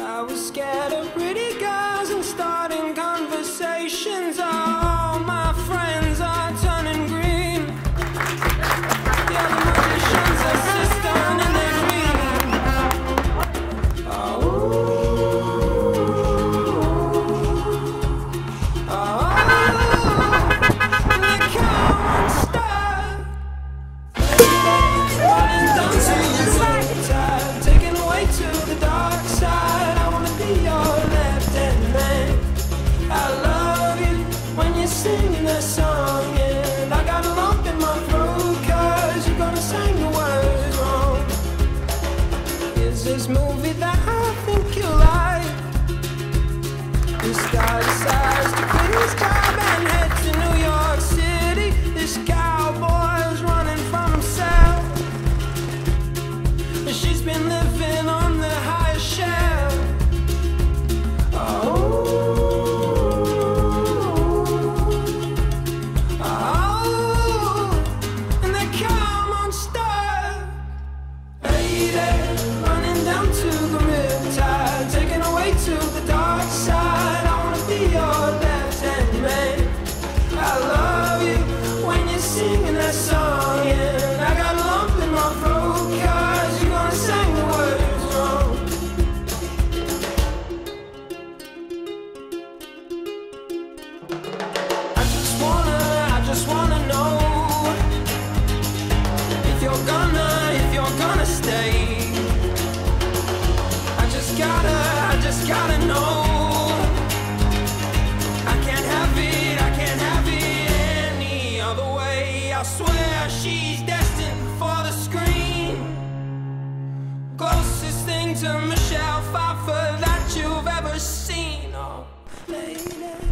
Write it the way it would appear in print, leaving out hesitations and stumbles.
I was scared of pretty girls and starting conversations. All my friends are turning green. The other magicians are system in their dream. Oh, and they can't stop. Running down to the tide, taken away to the dark side. I wanna be your left-hand man. I love you when you're singing that song, and I got a lump in my throat 'cause you're gonna sing the words wrong. Here's this movie that I think you like. This guy decides to quit his job and head to New York City. This cowboy's running from himself. She's been living on the highest shelf. Oh, and they come unstuck. Lady, running down to the riptide, taken away to the dark side. I wanna be your left-hand man. I love you when you're singing that song, and I got a lump in my throat 'cause you're gonna sing the words wrong. I just wanna know if you're gonna stay. I just gotta know. I can't have it any other way. I swear she's destined for the screen. Closest thing to Michelle Pfeiffer that you've ever seen. Oh, lady.